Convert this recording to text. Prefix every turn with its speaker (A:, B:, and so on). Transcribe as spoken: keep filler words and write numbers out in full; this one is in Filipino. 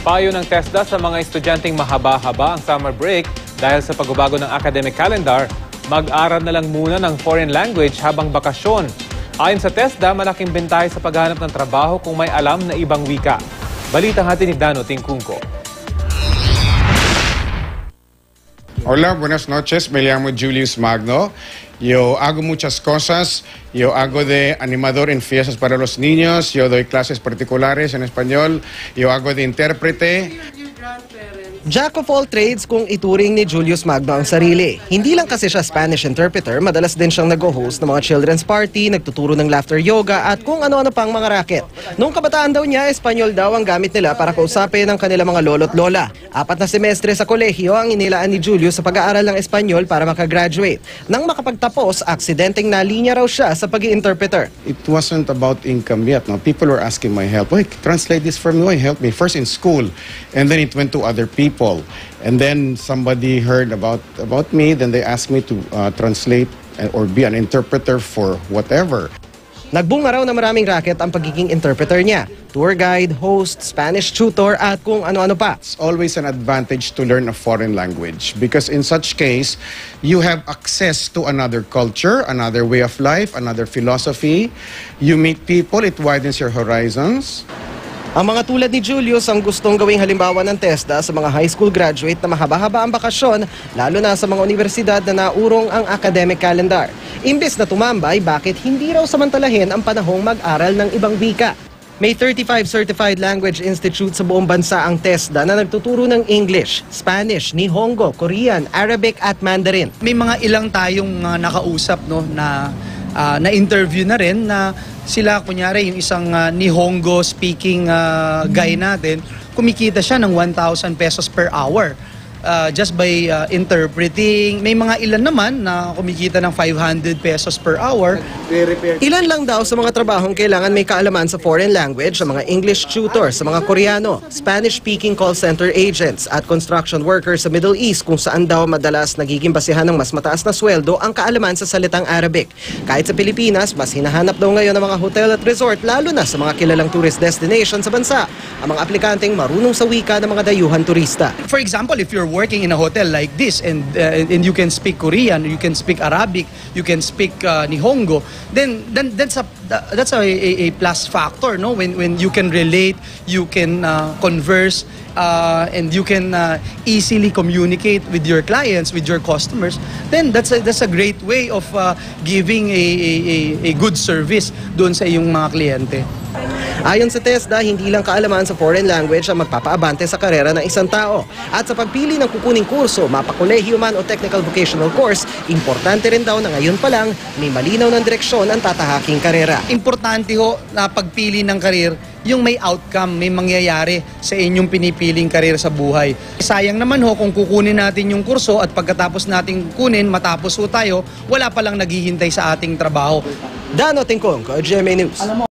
A: Payo ng TESDA sa mga estudyanteng mahaba-haba ang summer break dahil sa pagbabago ng academic calendar, mag-aral na lang muna ng foreign language habang bakasyon. Ayon sa TESDA, malaking bentahe sa paghahanap ng trabaho kung may alam na ibang wika. Balitang hatid ni Dano Tingkungko.
B: Hola, buenas noches. Me llamo Julius Magno. Yo hago muchas cosas. Yo hago de animador en fiestas para los niños. Yo doy clases particulares en español. Yo hago de intérprete.
C: Jack of all trades kung ituring ni Julius Magno ang sarili. Hindi lang kasi siya Spanish interpreter, madalas din siyang nag-host ng mga children's party, nagtuturo ng laughter yoga at kung ano-ano pang mga racket. Noong kabataan daw niya, Espanyol daw ang gamit nila para kausapin ang kanilang mga lolo't lola. Apat na semestre sa kolehiyo ang inilaan ni Julius sa pag-aaral ng Espanyol para makagraduate. Nang makapagtapos, aksidenteng nalinya raw siya sa pag-i-interpreter.
B: It wasn't about income yet. No? People were asking my help. Wait, translate this for me. Wait, help me. First in school. And then it went to other people. And then somebody heard about about me, then they asked me to uh, translate or be an interpreter for whatever.
C: Nagbunga raw na maraming racket ang pagiging interpreter niya. Tour guide, host, Spanish tutor at kung ano-ano pa.
B: It's always an advantage to learn a foreign language because in such case, you have access to another culture, another way of life, another philosophy. You meet people, it widens your horizons.
C: Ang mga tulad ni Julius ang gustong gawing halimbawa ng TESDA sa mga high school graduate na mahaba-haba ang bakasyon, lalo na sa mga universidad na naurong ang academic calendar. Imbes na tumambay, bakit hindi raw samantalahin ang panahong mag-aral ng ibang wika? May thirty-five certified language institutes sa buong bansa ang TESDA na nagtuturo ng English, Spanish, Nihongo, Korean, Arabic at Mandarin.
D: May mga ilang tayong uh, nakausap no na uh, na-interview na rin na sila, kunyari, yung isang uh, Nihongo speaking uh, guy natin, kumikita siya ng one thousand pesos per hour. Uh, just by uh, interpreting. May mga ilan naman na kumikita ng five hundred pesos per hour.
C: Ilan lang daw sa mga trabahong kailangan may kaalaman sa foreign language sa mga English tutors sa mga Koreano, Spanish-speaking call center agents at construction workers sa Middle East kung saan daw madalas nagiging basihan ng mas mataas na sweldo ang kaalaman sa salitang Arabic. Kahit sa Pilipinas, mas hinahanap daw ngayon ng mga hotel at resort lalo na sa mga kilalang tourist destination sa bansa ang mga aplikanteng marunong sa wika ng mga dayuhan turista.
D: For example, if you're working in a hotel like this and uh, and you can speak Korean, you can speak Arabic, you can speak uh, Nihongo, then then that's a that's a, a, a plus factor, no? When when you can relate, you can uh, converse, uh, and you can uh, easily communicate with your clients, with your customers, then that's a, that's a great way of uh, giving a, a a good service doon sa iyong mga kliyente.
C: Ayon sa TESDA, hindi lang kaalaman sa foreign language ang magpapaabante sa karera ng isang tao. At sa pagpili ng kukuning kurso, mapakolehiyo man o technical vocational course, importante rin daw na ngayon pa lang may malinaw ng direksyon ang tatahaking karera.
D: Importante ho na pagpili ng karir, yung may outcome, may mangyayari sa inyong pinipiling karir sa buhay. Sayang naman ho kung kukunin natin yung kurso at pagkatapos nating kunin, matapos ho tayo, wala palang naghihintay sa ating trabaho.
C: Dano Tingkungko, G M A News.